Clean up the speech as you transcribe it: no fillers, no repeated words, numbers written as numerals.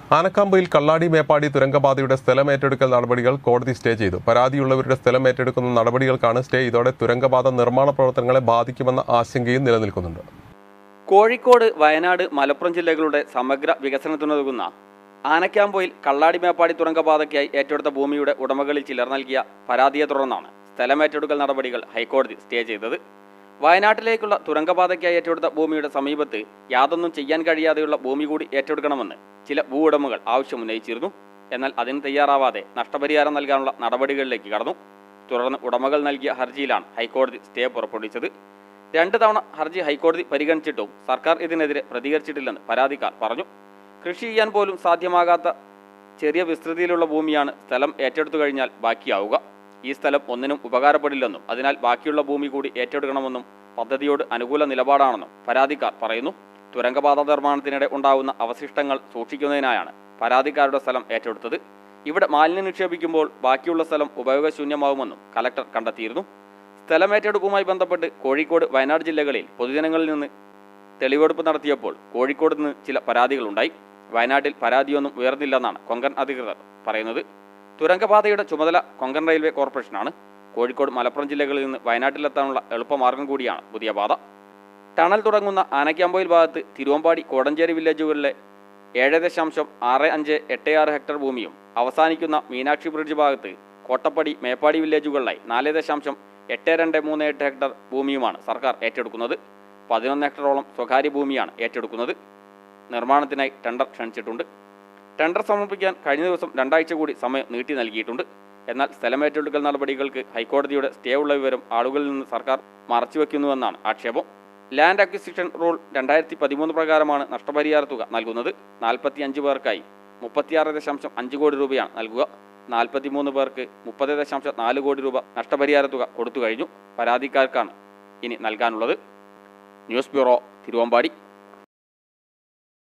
ആനക്കാമ്പയിൽ കള്ളാടി മേപ്പാടി തുരങ്കപാതയുടെ സ്ഥലം ഏറ്റെടുക്കൽ നടപടികൾ കോടതി സ്റ്റേ ചെയ്തു. പരാതിയുള്ളവരുടെ സ്ഥലം ഏറ്റെടുക്കുന്ന നടപടികൾക്കാണ് സ്റ്റേ. ഇതോടെ തുരങ്കപാത നിർമ്മാണ പ്രവർത്തനങ്ങളെ ബാധിക്കുമെന്ന ആശങ്കയും നിലനിൽക്കുന്നുണ്ട്. കോഴിക്കോട്, വയനാട്, മലപ്പുറം ജില്ലകളുടെ സമഗ്ര വികസനത്തിനുതകുന്ന ആനക്കാമ്പയിൽ കള്ളാടി മേപ്പാടി തുരങ്കപാതയ്ക്കായി ഏറ്റെടുത്ത ഭൂമിയുടെ ഉടമകളിൽ ചിലർ നൽകിയ പരാതിയെ തുടർന്നാണ് സ്ഥലം ഏറ്റെടുക്കൽ നടപടികൾ ഹൈക്കോടതി സ്റ്റേ ചെയ്തത്. വയനാട്ടിലേക്കുള്ള തുരങ്കപാതയ്ക്കായി ഏറ്റെടുത്ത ഭൂമിയുടെ സമീപത്ത് യാതൊന്നും ചെയ്യാൻ കഴിയാതെയുള്ള ഭൂമി കൂടി ഏറ്റെടുക്കണമെന്ന് ചില ഭൂ ഉടമകൾ ആവശ്യമുന്നയിച്ചിരുന്നു. എന്നാൽ അതിന് തയ്യാറാവാതെ നഷ്ടപരിഹാരം നൽകാനുള്ള നടപടികളിലേക്ക് കടന്നു. തുടർന്ന് ഉടമകൾ നൽകിയ ഹർജിയിലാണ് ഹൈക്കോടതി സ്റ്റേ പുറപ്പെടുവിച്ചത്. 2 തവണ ഹർജി ഹൈക്കോടതി പരിഗണിച്ചിട്ടും സർക്കാർ ഇതിനെതിരെ പ്രതികരിച്ചിട്ടില്ലെന്ന് പരാതിക്കാർ പറഞ്ഞു. കൃഷി ചെയ്യാൻ പോലും സാധ്യമാകാത്ത ചെറിയ വിസ്തൃതിയിലുള്ള ഭൂമിയാണ് സ്ഥലം ഏറ്റെടുത്തു കഴിഞ്ഞാൽ ബാക്കിയാവുക. ഈ സ്ഥലം ഒന്നിനും ഉപകാരപ്പെടില്ലെന്നും അതിനാൽ ബാക്കിയുള്ള ഭൂമി കൂടി ഏറ്റെടുക്കണമെന്നും പദ്ധതിയോട് അനുകൂല നിലപാടാണെന്നും പരാതിക്കാർ പറയുന്നു. തുരങ്കപാത നിർമ്മാണത്തിനിടെ ഉണ്ടാകുന്ന അവശിഷ്ടങ്ങൾ സൂക്ഷിക്കുന്നതിനായാണ് പരാതിക്കാരുടെ സ്ഥലം ഏറ്റെടുത്തത്. ഇവിടെ മാലിന്യം നിക്ഷേപിക്കുമ്പോൾ ബാക്കിയുള്ള സ്ഥലം ഉപയോഗശൂന്യമാവുമെന്നും കലക്ടർ കണ്ടെത്തിയിരുന്നു. സ്ഥലം ഏറ്റെടുപ്പുമായി ബന്ധപ്പെട്ട് കോഴിക്കോട്, വയനാട് ജില്ലകളിൽ പൊതുജനങ്ങളിൽ നിന്ന് തെളിവെടുപ്പ് നടത്തിയപ്പോൾ കോഴിക്കോട് നിന്ന് ചില പരാതികളുണ്ടായി. വയനാട്ടിൽ പരാതിയൊന്നും ഉയർന്നില്ലെന്നാണ് കൊങ്കൺ അധികൃതർ പറയുന്നത്. തുരങ്കപാതയുടെ ചുമതല കൊങ്കൺ റെയിൽവേ കോർപ്പറേഷനാണ്. കോഴിക്കോട്, മലപ്പുറം ജില്ലകളിൽ നിന്ന് വയനാട്ടിലെത്താനുള്ള എളുപ്പമാർഗം കൂടിയാണ് പുതിയ പാത. ടണൽ തുടങ്ങുന്ന ആനക്കാമ്പയിൽ ഭാഗത്ത് തിരുവമ്പാടി, കോടഞ്ചേരി വില്ലേജുകളിലെ 7.6586 ഹെക്ടർ ഭൂമിയും അവസാനിക്കുന്ന മീനാക്ഷി ബ്രിഡ്ജ് ഭാഗത്ത് കോട്ടപ്പടി, മേപ്പാടി വില്ലേജുകളിലായി 4.8238 ഹെക്ടർ ഭൂമിയുമാണ് സർക്കാർ ഏറ്റെടുക്കുന്നത്. 11 ഹെക്ടറോളം സ്വകാര്യ ഭൂമിയാണ് ഏറ്റെടുക്കുന്നത്. നിർമ്മാണത്തിനായി ടെൻഡർ ക്ഷണിച്ചിട്ടുണ്ട്. ടെൻഡർ സമർപ്പിക്കാൻ കഴിഞ്ഞ ദിവസം 2 ആഴ്ച കൂടി സമയം നീട്ടി നൽകിയിട്ടുണ്ട്. എന്നാൽ സ്ഥലമേറ്റെടുക്കൽ നടപടികൾക്ക് ഹൈക്കോടതിയുടെ സ്റ്റേ ഉള്ള വിവരം ആളുകളിൽ നിന്ന് സർക്കാർ മറച്ചുവെക്കുന്നുവെന്നാണ് ആക്ഷേപം. ലാൻഡ് അക്വിസിഷൻ റൂൾ 2013 പ്രകാരമാണ് നഷ്ടപരിഹാര തുക നൽകുന്നത്. 45 പേർക്കായി 36.5 കോടി രൂപയാണ് നൽകുക. 43 പേർക്ക് 30.4 കോടി രൂപ നഷ്ടപരിഹാര തുക കൊടുത്തു കഴിഞ്ഞു. പരാതിക്കാർക്കാണ് ഇനി നൽകാനുള്ളത്. News bureau, Thiruvambady.